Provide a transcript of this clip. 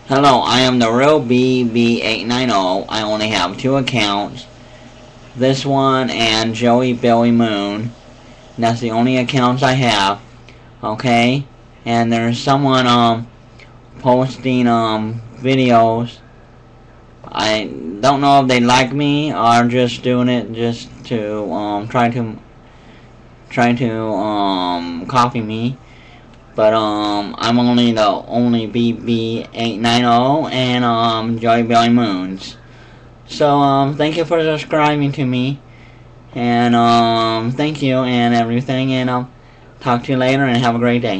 Hello, I am the real beebee890. I only have 2 accounts. This one and Joey Billy Moon. That's the only accounts I have. Okay? And there's someone posting videos. I don't know if they like me or just doing it just to try to copy me. But I'm only the only beebee890 and Joy Billy Moons. So thank you for subscribing to me, and thank you and everything, and talk to you later and have a great day.